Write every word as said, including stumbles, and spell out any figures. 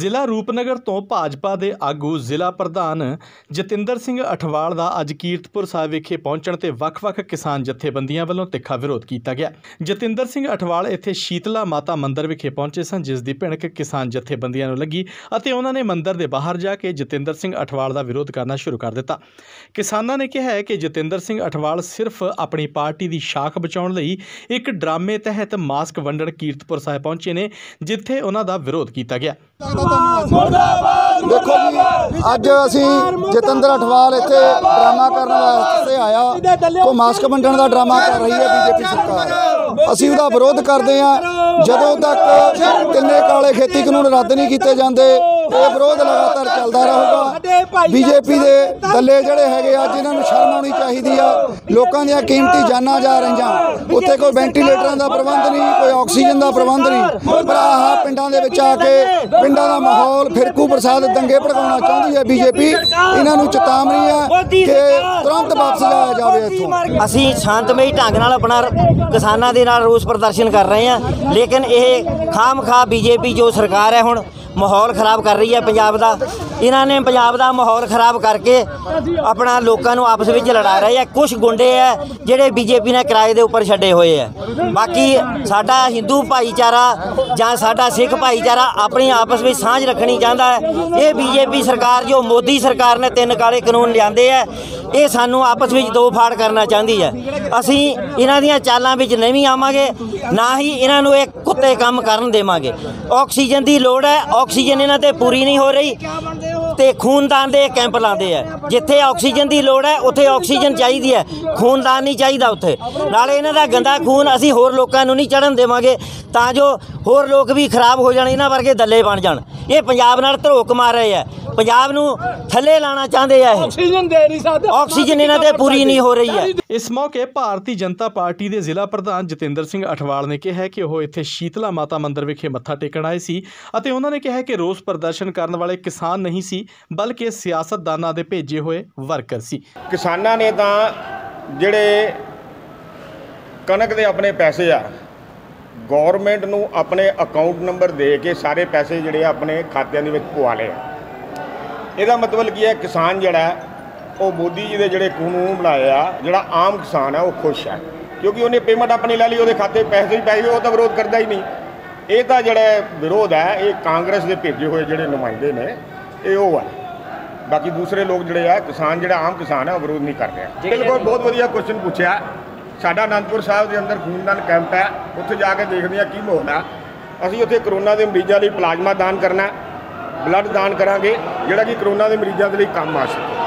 ਜ਼ਿਲ੍ਹਾ ਰੂਪਨਗਰ ਤੋਂ ਭਾਜਪਾ ਦੇ ਆਗੂ ਜ਼ਿਲ੍ਹਾ ਪ੍ਰਧਾਨ ਜਤਿੰਦਰ ਸਿੰਘ ਅਠਵਾਲ ਦਾ ਅੱਜ ਕੀਰਤਪੁਰ ਸਾਹਿਬ ਵਿਖੇ ਪਹੁੰਚਣ ਤੇ ਵੱਖ-ਵੱਖ ਕਿਸਾਨ ਜਥੇਬੰਦੀਆਂ ਵੱਲੋਂ ਤਿੱਖਾ ਵਿਰੋਧ ਕੀਤਾ ਗਿਆ। ਜਤਿੰਦਰ ਸਿੰਘ ਅਠਵਾਲ ਇੱਥੇ ਸ਼ੀਤਲਾ ਮਾਤਾ ਮੰਦਿਰ ਵਿਖੇ ਪਹੁੰਚੇ ਸਨ, ਜਿਸ ਦੀ ਭਿਣਕ ਕਿਸਾਨ ਜਥੇਬੰਦੀਆਂ ਨੂੰ ਲੱਗੀ ਅਤੇ ਉਹਨਾਂ ਨੇ ਮੰਦਿਰ ਦੇ ਬਾਹਰ ਜਾ ਕੇ ਜਤਿੰਦਰ ਸਿੰਘ ਅਠਵਾਲ ਦਾ ਵਿਰੋਧ ਕਰਨਾ ਸ਼ੁਰੂ ਕਰ ਦਿੱਤਾ। ਕਿਸਾਨਾਂ ਨੇ ਕਿਹਾ ਹੈ ਕਿ ਜਤਿੰਦਰ ਸਿੰਘ ਅਠਵਾਲ ਸਿਰਫ ਆਪਣੀ ਪਾਰਟੀ ਦੀ ਸ਼ਾਖ ਬਚਾਉਣ ਲਈ ਇੱਕ ਡਰਾਮੇ ਤਹਿਤ ਮਾਸਕ ਵੰਡਣ ਕੀਰਤਪੁਰ ਸਾਹਿਬ ਪਹੁੰਚੇ ਨੇ, ਜਿੱਥੇ ਉਹਨਾਂ ਦਾ ਵਿਰੋਧ ਕੀਤਾ ਗਿਆ। देखो जी, अज असी जतिंदर अठवाल इत्थे ड्रामा करने वास्ते आया, को मास्क वंडण का ड्रामा कर रही है बीजेपी सरकार। असी उहदा विरोध करते हैं। जदों तक तिन्ने काले खेती कानून रद्द नहीं किए जाते, ये विरोध लगातार चलता रहेगा। बीजेपी के दले जिहड़े हैगे अज इन्हां नूं शर्म आउणी चाहीदी आ। लोकां दीयां कीमती जानां जा रहीआं, उत्थे कोई वेंटीलेटरां दा प्रबंध नहीं, कोई ऑक्सीजन का प्रबंध नहीं, पर आह पिंडां दे विच आके पिंडां दा माहौल फिरकू प्रसाद दंगे भड़काउणा चाहुंदी है बीजेपी। इन्हां नूं चेतावनी है कि तुरंत वापस जाया जावे इत्थों। असीं शांतमई ढंग नाल अपना किसानां दे नाल रोस प्रदर्शन कर रहे हैं, लेकिन यह खाम खा बीजेपी जो सरकार है हुण माहौल खराब कर रही है पंजाब का। इन्हां ने पंजाब का माहौल खराब करके अपना लोगों को आपस में लड़ा रहे हैं। कुछ गुंडे है जिहड़े बीजेपी ने किराए के उपर छड्डे हुए हैं। बाकी साडा हिंदू भाईचारा जां साडा सिख भाईचारा अपनी आपस में सांझ रखनी चाहता है। ये बीजेपी सरकार जो मोदी सरकार ने तीन काले कानून लियाते है, ये सानू आपस में दो फाड़ करना चाहती है। असी इन्हां दीयां चालां विच नहीं आवांगे, ना ही इन्हां नूं एक कुत्ते काम करन देवांगे। ऑक्सीजन की लोड़ है, ऑक्सीजन इन्हां ते पूरी नहीं हो रही ते खूनदान दे कैंप लाते हैं। जिथे ऑक्सीजन की लोड़ है उत्थे ऑक्सीजन चाहिए है, खूनदान नहीं चाहिए उत्थे। नाले इन्हां दा गंदा खून असी होर लोकां नूं नहीं चढ़न देवांगे, तां जो होर लोग भी खराब हो जाण, इन्हां वर्गे दल्ले बन जाण। ये पंजाब नाल धरोक मार रहे हैं, पंजाब नूं थल्ले लाना चाहते हैं। ऑक्सीजन दे नहीं सकदे, ऑक्सीजन इन्हां ते पूरी नहीं हो रही है। इस मौके भारतीय जनता पार्टी के जिला प्रधान जतिंदर सिंह अठवाल ने कहा कि वह इत्थे शीतला माता मंदिर विखे मत्था टेकण आए सी अते उन्होंने कहा कि रोस प्रदर्शन करने वाले किसान नहीं सी, बल्कि सियासतदानां दे भेजे हुए वर्कर सी। किसानां ने तां जिहड़े कणक दे अपने पैसे आ गौरमेंट नूं अपने अकाउंट नंबर दे के सारे पैसे जिहड़े अपने खात्यां दे विच पवा लए। इहदा मतलब की है किसान जिहड़ा वो मोदी जी के जोड़े कानून बनाए आ, जोड़ा आम किसान है वो खुश है, क्योंकि उन्हें पेमेंट अपनी लै ली, वो खाते पैसे भी पै गए, वो तो विरोध करता ही नहीं। ये तो जोड़ा विरोध है ये कांग्रेस के भेजे हुए जोड़े नुमाइंदे ने, ये वो है। बाकी दूसरे लोग जोड़े है किसान जोड़ा आम किसान है वो विरोध नहीं कर रहे। बिल्कुल बहुत वधिया क्वेश्चन पूछा। साडा आनंदपुर साहब के अंदर खूनदान कैंप है, उत्थे जाके देखते हैं की माहौल है। असीं उत्थे करोना के मरीजों लिए प्लाज्मा दान करना, ब्लड दान करांगे, जिहड़ा कि करोना के मरीजों के लिए काम आ सके।